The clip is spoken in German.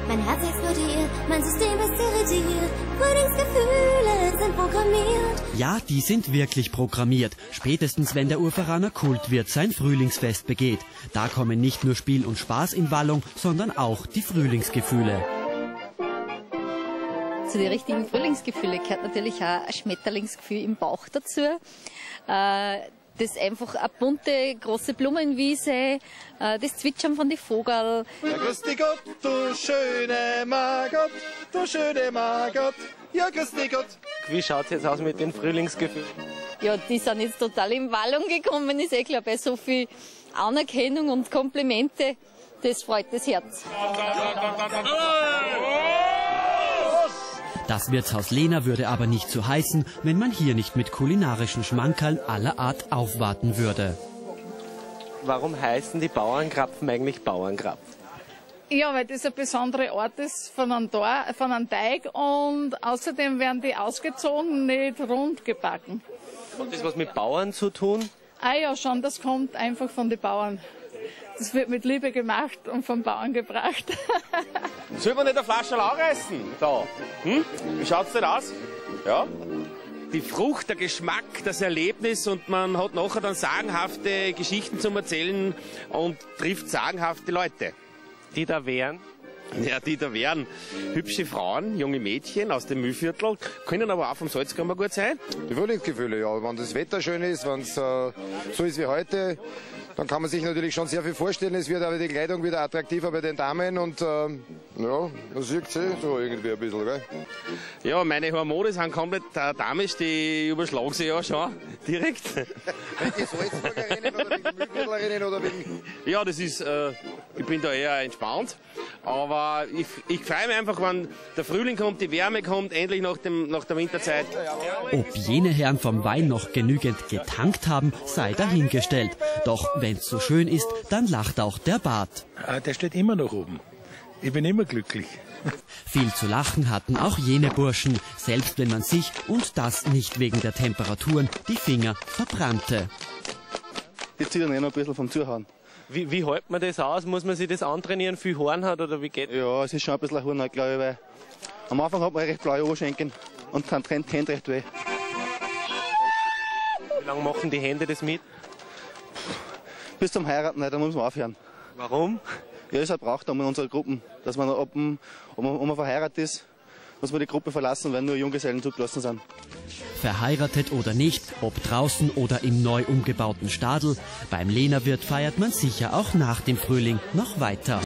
Mein Herz explodiert, mein System ist irritiert. Frühlingsgefühle sind programmiert. Ja, die sind wirklich programmiert. Spätestens wenn der Urveraner Kultwirt sein Frühlingsfest begeht. Da kommen nicht nur Spiel und Spaß in Wallung, sondern auch die Frühlingsgefühle. Zu den richtigen Frühlingsgefühle gehört natürlich auch ein Schmetterlingsgefühl im Bauch dazu. Das ist einfach eine bunte, große Blumenwiese, das Zwitschern von den Vögeln. Ja, grüß dich Gott, du schöne Margot, du schöne Margot, ja, grüß dich Gott. Wie schaut es jetzt aus mit den Frühlingsgefühlen? Ja, die sind jetzt total in Wallung gekommen, ist klar, bei so viel Anerkennung und Komplimente, das freut das Herz. Das Wirtshaus Lehner würde aber nicht so heißen, wenn man hier nicht mit kulinarischen Schmankerln aller Art aufwarten würde. Warum heißen die Bauernkrapfen eigentlich Bauernkrapfen? Ja, weil das ein besonderer Ort ist von einem Teig und außerdem werden die ausgezogen, nicht rund gebacken. Hat das was mit Bauern zu tun? Ah ja, schon, das kommt einfach von den Bauern. Das wird mit Liebe gemacht und vom Bauern gebracht. Soll man nicht eine Flasche reißen? Da. Wie schaut's denn aus? Ja. Die Frucht, der Geschmack, das Erlebnis und man hat nachher dann sagenhafte Geschichten zum Erzählen und trifft sagenhafte Leute. Die da wären? Ja, die da wären hübsche Frauen, junge Mädchen aus dem Mühlviertel, können aber auch vom Salzkammer gut sein. Die Frühlingsgefühle, ja. Wenn das Wetter schön ist, wenn es so ist wie heute, dann kann man sich natürlich schon sehr viel vorstellen. Es wird aber die Kleidung wieder attraktiver bei den Damen und ja, das sieht sie so irgendwie ein bisschen, gell? Ja, meine Hormone sind komplett damisch, die überschlagen sie ja schon direkt. Die Salzburgerinnen oder die Mühlviertlerinnen oder wegen... Ja, das ist, ich bin da eher entspannt, aber ich freue mich einfach, wenn der Frühling kommt, die Wärme kommt, endlich nach der Winterzeit. Ob jene Herren vom Wein noch genügend getankt haben, sei dahingestellt. Doch wenn's so schön ist, dann lacht auch der Bart. Der steht immer noch oben. Ich bin immer glücklich. Viel zu lachen hatten auch jene Burschen, selbst wenn man sich, und das nicht wegen der Temperaturen, die Finger verbrannte. Jetzt zieht er noch ein bisschen vom Zuhauen. Wie hält man das aus? Muss man sich das antrainieren, viel Horn hat oder wie geht das? Ja, es ist schon ein bisschen ein Horn, glaube ich, weil am Anfang hat man recht blaue Oberschenkeln und dann trennt die Hände recht weh. Wie lange machen die Hände das mit? Bis zum Heiraten, da muss man aufhören. Warum? Ja, es braucht man in unserer Gruppe, dass man, ob man verheiratet ist, muss man die Gruppe verlassen, weil nur Junggesellen zugelassen sind. Verheiratet oder nicht, ob draußen oder im neu umgebauten Stadel, beim Lehnerwirt feiert man sicher auch nach dem Frühling noch weiter.